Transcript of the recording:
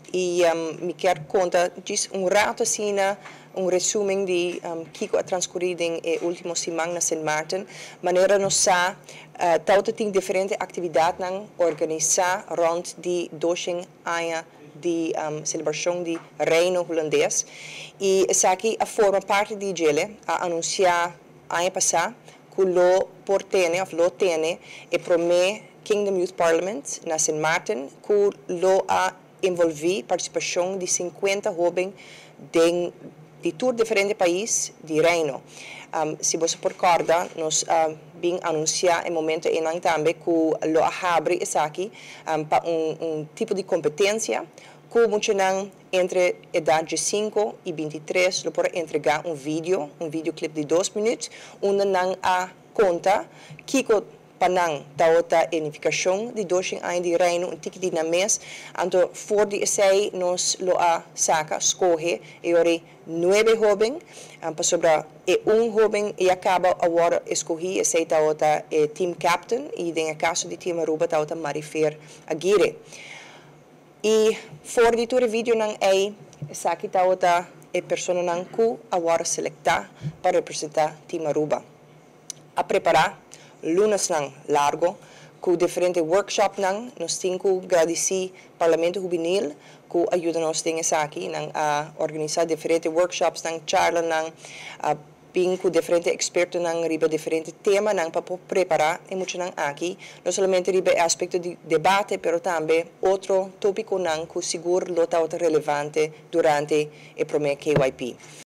e me quero contar diz rato assim resumo de que a transcorrido em última semana na Saint Martin, maneira nós tem diferentes atividades não organizar rond de 2 anos de celebração de reino holandês e essa aqui forma parte de ele a anunciar ano passado que lo portene of lo tene e promete Kingdom Youth Parliament na Saint Martin que lo a envolver participação de 50 jovens de todos diferentes países de reino. Se você recorda, nós vim anunciar em momento em também que lo abre essa aqui para tipo de competência que muitos entre idade de 5 e 23 lo pode entregar um videoclip de 2 minutos, onde não a conta que panang tauta unificação de 2 anos de reino um ticket na mês então for de essay nos lo a saca escolhe e ore 9 jovens para sobre jovem e acaba agora escolhi essay tauta team captain e em caso de team Aruba tauta Marifer Aguirre e for de todo vídeo nang essa aqui tauta persona nang ku agora selectar para representar team Aruba a preparar lunas nang largo, com diferentes workshops nang nos temos agradecer Parlamento Juvenil que ajuda nós aqui nang a organizar diferentes workshops nang charla nang bem com diferentes expertos nang riba diferentes temas nang para preparar e muito nang aqui não somente riba aspecto de debate, pero também outro tópico nang que seguro lota relevante durante o primeiro KYP.